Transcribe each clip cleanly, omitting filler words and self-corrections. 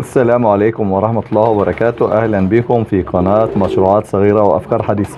السلام عليكم ورحمة الله وبركاته. أهلا بكم في قناة مشروعات صغيرة وأفكار حديثة.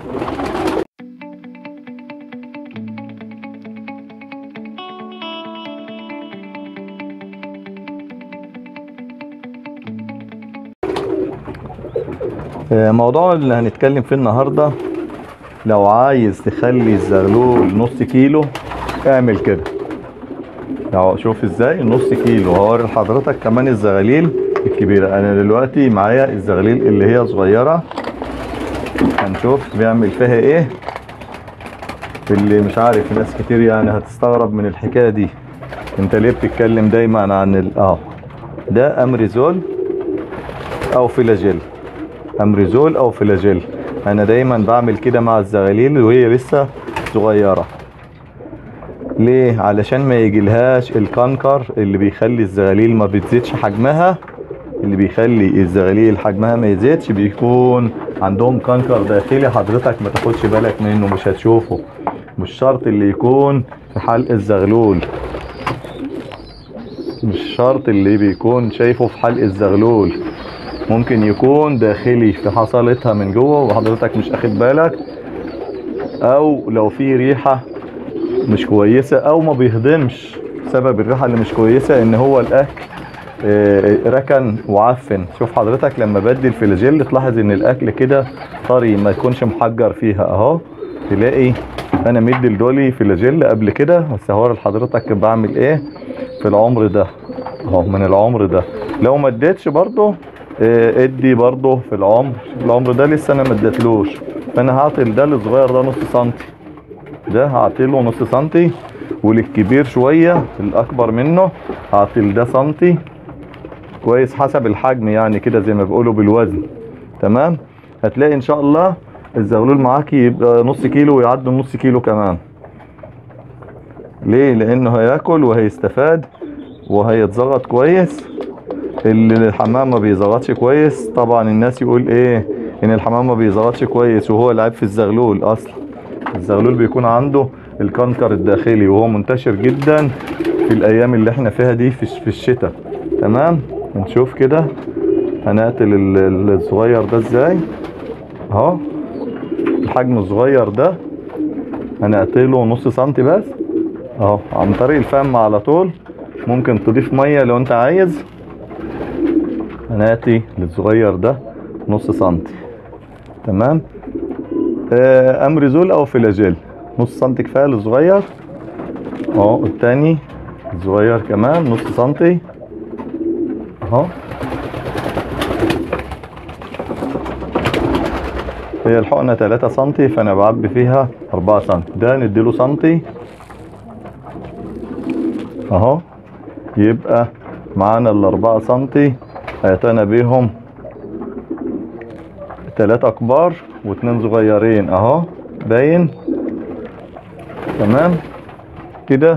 موضوع اللي هنتكلم فيه النهاردة، لو عايز تخلي الزغلول نص كيلو اعمل كده. شوف ازاي نص كيلو. هوري لحضرتك كمان الزغاليل الكبيرة. انا دلوقتي معايا الزغاليل اللي هي صغيرة، هنشوف بيعمل فيها ايه. اللي مش عارف، ناس كتير يعني هتستغرب من الحكاية دي، انت ليه بتتكلم دايما عن ده امريزول او فلاجيل. امريزول او فلاجيل، انا دايما بعمل كده مع الزغاليل وهي لسه صغيرة. ليه؟ علشان ما يجيلهاش الكنكر اللي بيخلي الزغاليل ما بتزيدش حجمها. اللي بيخلي الزغاليل حجمها ما يزيدش بيكون عندهم كنكر داخلي، حضرتك ما تاخدش بالك منه، مش هتشوفه. مش شرط اللي يكون في حلق الزغلول، مش شرط اللي بيكون شايفه في حلق الزغلول، ممكن يكون داخلي في حصلتها من جوه وحضرتك مش اخد بالك. او لو في ريحة مش كويسة او ما بيهضمش. سبب الريحة اللي مش كويسة ان هو الاكل ركن وعفن. شوف حضرتك لما بدي الفلاجيل تلاحظ ان الاكل كده طري، ما يكونش محجر فيها. اهو تلاقي انا مدي لدولي فلاجيل قبل كده، بس هوري لحضرتك بعمل ايه في العمر ده. اهو من العمر ده. لو ما اديتش برضه ادي برضه في العمر ده لسه انا ما اديتلوش. فانا هعطي ده الصغير ده نص سنتي، ده هعطيله نص سنتي، وللكبير شوية الاكبر منه هعطي ده سنتي كويس، حسب الحجم يعني كده زي ما بيقولوا بالوزن. تمام. هتلاقي ان شاء الله الزغلول معاك يبقى نص كيلو ويعدي نص كيلو كمان. ليه؟ لانه هياكل وهيستفاد وهيتزغط كويس. اللي الحمام ما بيزغطش كويس، طبعا الناس يقول ايه ان الحمام ما بيزغطش كويس، وهو العيب في الزغلول. اصلا الزغلول بيكون عنده الكنكر الداخلي، وهو منتشر جدا في الايام اللي احنا فيها دي في الشتاء. تمام. نشوف كده هنقتل الصغير ده ازاي. اهو الحجم الصغير ده هنقتله نص سنتي بس، اهو عن طريق الفم على طول. ممكن تضيف مية لو انت عايز. هناتي للصغير ده نص سنتي. تمام. امريزول او فلاجيل نص سنتي كفايه للصغير. اهو التاني الصغير كمان نص سنتي. اهو هي الحقنه 3 سنتي، فانا بعبي فيها 4 سنتي. ده نديله سنتي اهو، يبقى معانا ال4 سنتي هيتنا بيهم 3 كبار و2 صغيرين اهو باين. تمام كده.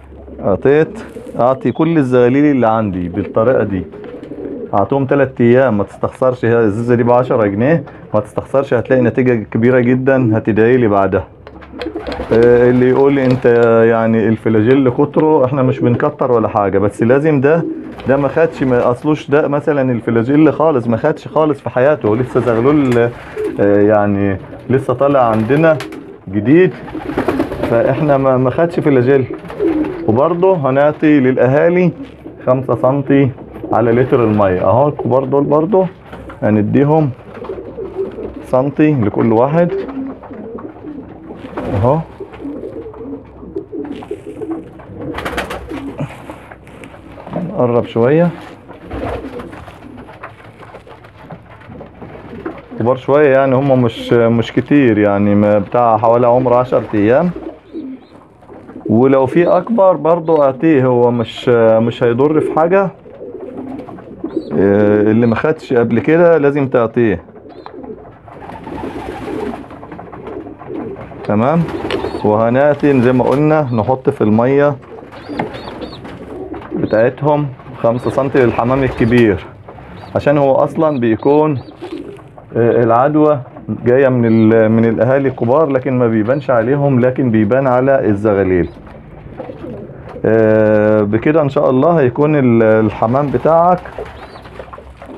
اعطي كل الزغاليل اللي عندي بالطريقه دي، اعطيهم 3 ايام. ما تستخسرش، هي الازازه دي ب10 جنيه، ما تستخسرش، هتلاقي نتيجه كبيره جدا، هتدعي لي بعدها. اللي يقول لي انت يعني الفلاجيل كتره، احنا مش بنكتر ولا حاجه، بس لازم ده ما خدش، ما اصلوش ده مثلا الفلاجيل خالص ما خدش خالص في حياته، لسه زغلول يعني لسه طالع عندنا جديد، فاحنا ما خدش فلاجيل. وبرضه هنعطي للاهالي 5 سنتي على لتر الميه. اهو الكبار دول برضه هنديهم سنتي لكل واحد اهو. نقرب شويه، كبار شويه يعني، هم مش كتير يعني، بتاع حوالي عمر 10 ايام. ولو في اكبر برضو اعطيه، هو مش هيضر في حاجه. اللي ما خدش قبل كده لازم تعطيه. تمام. وهناتي زي ما قلنا نحط في الميه بتاعتهم 5 سنتي للحمام الكبير، عشان هو اصلا بيكون العدوى جايه من الاهالي الكبار، لكن ما بيبانش عليهم، لكن بيبان على الزغاليل. بكده ان شاء الله هيكون الحمام بتاعك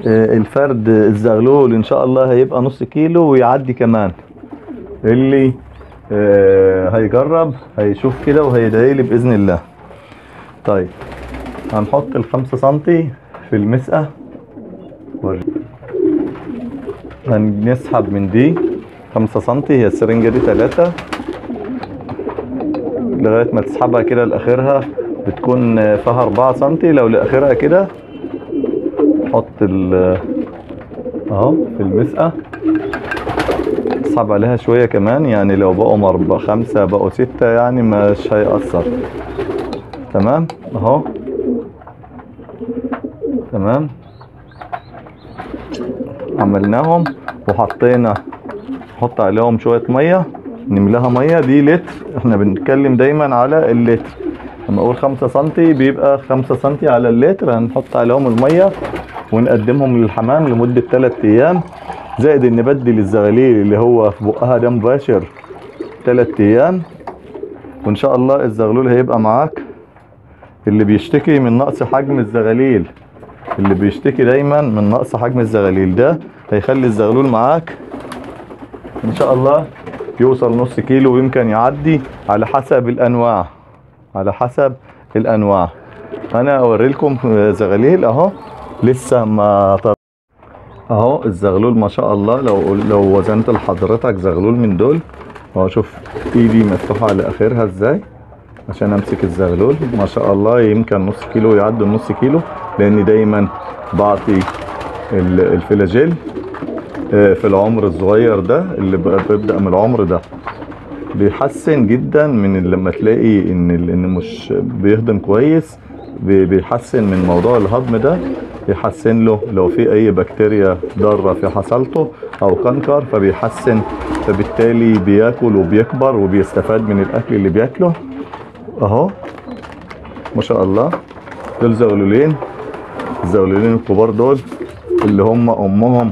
الفرد الزغلول ان شاء الله هيبقى نص كيلو ويعدي كمان. اللي هيجرب هيشوف كده وهيدعيلي باذن الله. طيب هنحط ال5 سنتي في المسقة، هنسحب من دي 5 سنتي، هي السرنجة دي 3 لغاية ما تسحبها كده لاخرها بتكون فيها 4 سنتي. لو لاخرها كده حط اهو في المسقة، اسحب عليها شوية كمان، يعني لو بقوا 5 بقوا 6 يعني مش هيأثر. تمام اهو تمام. عملناهم وحطينا، نحط عليهم شوية مية، نملاها مية. دي لتر، احنا بنتكلم دايما على اللتر. لما اقول 5 سنتي بيبقى 5 سنتي على اللتر. هنحط عليهم المية ونقدمهم للحمام لمدة 3 ايام، زائد ان نبدل الزغاليل اللي هو في بقها ده مباشر 3 ايام. وان شاء الله الزغلول هيبقى معاك. اللي بيشتكي من نقص حجم الزغاليل، اللي بيشتكي دايما من نقص حجم الزغاليل، ده هيخلي الزغلول معاك ان شاء الله يوصل نص كيلو ويمكن يعدي على حسب الانواع. على حسب الانواع. انا اوري لكم زغاليل اهو لسه ما اهو. الزغلول ما شاء الله لو وزنت لحضرتك زغلول من دول اهو، شوف ايدي مفتوحه على اخرها ازاي عشان امسك الزغلول. ما شاء الله يمكن نص كيلو، يعدي النص كيلو، لاني دايما بعطي الفلاجيل في العمر الصغير ده اللي بيبدأ من العمر ده. بيحسن جدا من لما تلاقي ان مش بيهضم كويس، بيحسن من موضوع الهضم ده، يحسن له لو في اي بكتيريا ضاره في حصلته او كنكر فبيحسن، فبالتالي بياكل وبيكبر وبيستفاد من الاكل اللي بياكله اهو. ما شاء الله دول زغلولين، الزغلولين الكبار دول اللي هم امهم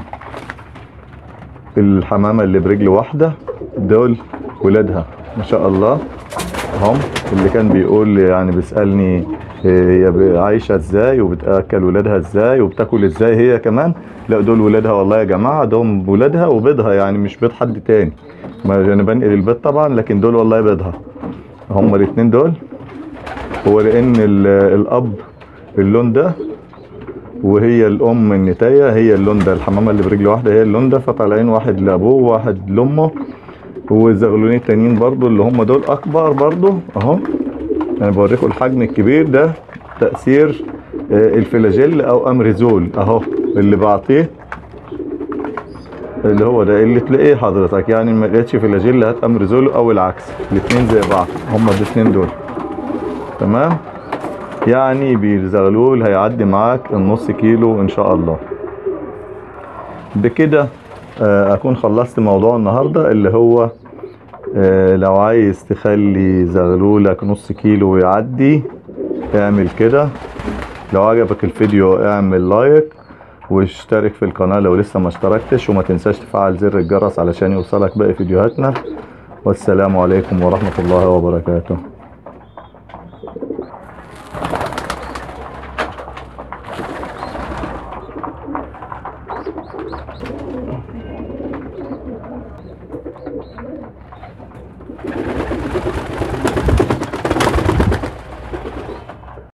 الحمامه اللي برجل واحده، دول ولادها ما شاء الله هم. اللي كان بيقول يعني بيسالني هي عايشه ازاي وبتاكل ولادها ازاي وبتاكل ازاي هي كمان، لا دول ولادها والله يا جماعه، دول ولادها وبيضها، يعني مش بيض حد تاني. ما انا بنقل البيض طبعا، لكن دول والله بيضها هم الاثنين دول. هو لان الاب اللون ده وهي الام النتايه هي اللون ده، الحمامه اللي برجل واحده هي اللون ده، فطالعين واحد لابوه وواحد لامه. والزغلولين التانيين برضو اللي هم دول اكبر برضو اهو. انا بوريكم الحجم الكبير ده تأثير الفلاجيل او امريزول اهو اللي بعطيه، اللي هو ده اللي تلاقيه حضرتك، يعني ما لقيتش فلاجيل هات امريزول او العكس، الاثنين زي بعض هم الاثنين دول. تمام، يعني بالزغلول هيعدي معاك النص كيلو ان شاء الله. بكده اكون خلصت موضوع النهارده، اللي هو لو عايز تخلي زغلولك نص كيلو ويعدي اعمل كده. لو عجبك الفيديو اعمل لايك واشترك في القناة لو لسه ما اشتركتش، وما تنساش تفعل زر الجرس علشان يوصلك باقي فيديوهاتنا. والسلام عليكم ورحمة الله وبركاته.